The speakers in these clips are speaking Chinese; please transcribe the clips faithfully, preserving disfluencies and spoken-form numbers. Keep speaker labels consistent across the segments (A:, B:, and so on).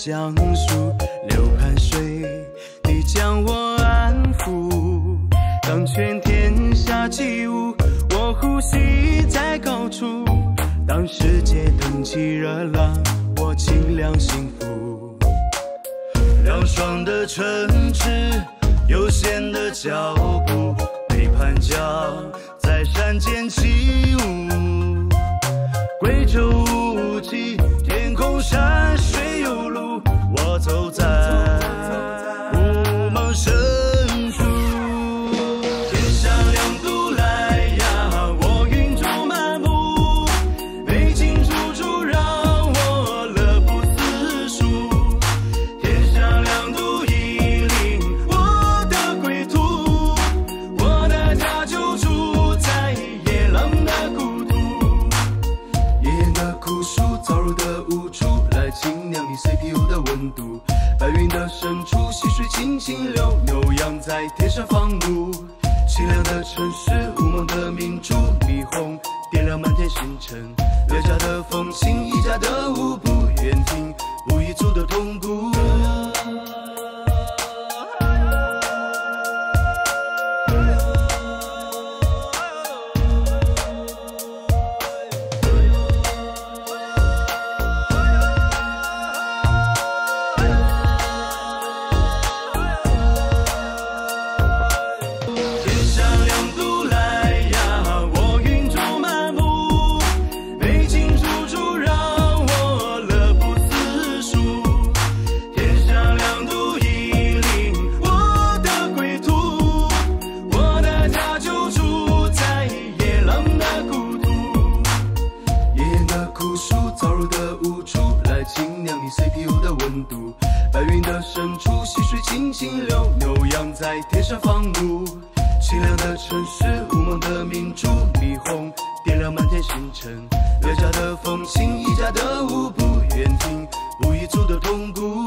A: 江树，流盘水，你将我安抚。当全天下起舞，我呼吸在高处。当世界腾起热浪，我清凉幸福。凉爽的城池，悠闲的脚步，背盘脚在山间起舞。贵州无际，天空山水有路，我走在雾蒙深处。天上两度来呀，我云中漫步，北京处处让我乐不思蜀。天上两度引领我的归途，我的家就住在夜郎的故土。爷爷的枯树，燥热的无处，来清凉你 C P U 的温度。白云的深处，溪水轻轻流，牛羊在天上放牧。清凉的城市，雾蒙的明珠，霓虹点亮满天星辰。乐家的风情，一家的舞步，远听无一族的铜鼓。C P U 的温度，白云的深处，溪水轻轻流，牛羊在天上放牧。清凉的城市，雾蒙的明珠，霓虹点亮满天星辰。乐家的风情，一家的舞步，远听无一族的铜鼓。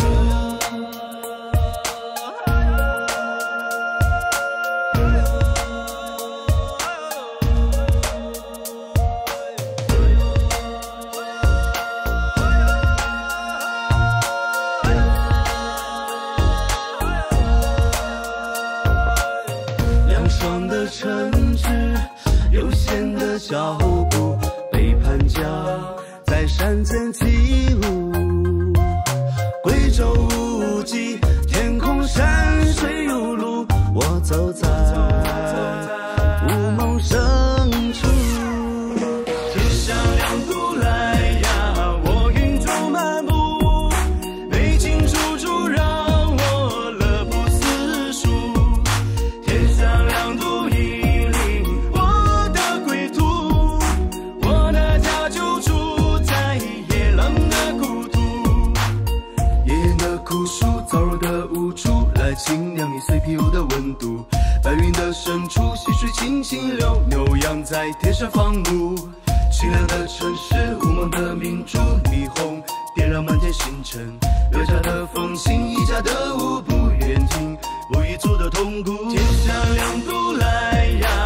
A: 城市悠闲的脚步，背盘脚在山间起舞。贵州无际，天空山水有路，我走在雾蒙深处。天上两度来呀，我云中漫步，北京处处让我乐不思蜀。天上两度枯树燥热的无处，来清凉你 C P U 的温度。白云的深处，溪水轻轻流，牛羊在天上放牧。清凉的城市，雾蒙的明珠，霓虹点亮满天星辰。乐家的风情，一家的舞步，远听无一族的铜鼓。天上两度来呀，